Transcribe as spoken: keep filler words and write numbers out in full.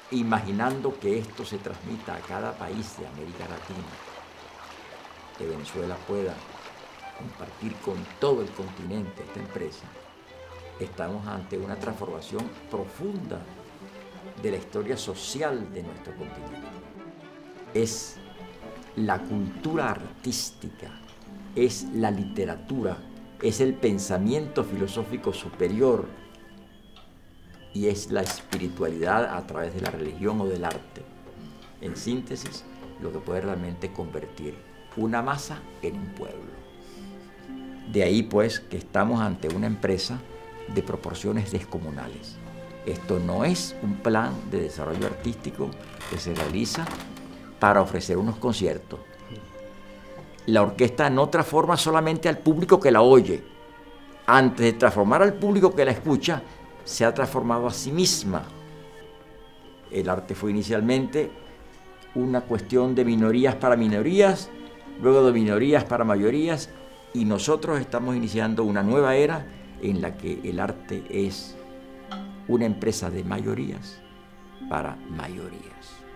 imaginando que esto se transmita a cada país de América Latina, que Venezuela pueda compartir con todo el continente esta empresa, estamos ante una transformación profunda de la historia social de nuestro continente. Es la cultura artística, es la literatura, es el pensamiento filosófico superior y es la espiritualidad a través de la religión o del arte. En síntesis, lo que puede realmente convertir una masa en un pueblo. De ahí pues que estamos ante una empresa de proporciones descomunales. Esto no es un plan de desarrollo artístico que se realiza para ofrecer unos conciertos. La orquesta no transforma solamente al público que la oye. Antes de transformar al público que la escucha, se ha transformado a sí misma. El arte fue inicialmente una cuestión de minorías para minorías, luego de minorías para mayorías, y nosotros estamos iniciando una nueva era en la que el arte es una empresa de mayorías para mayorías.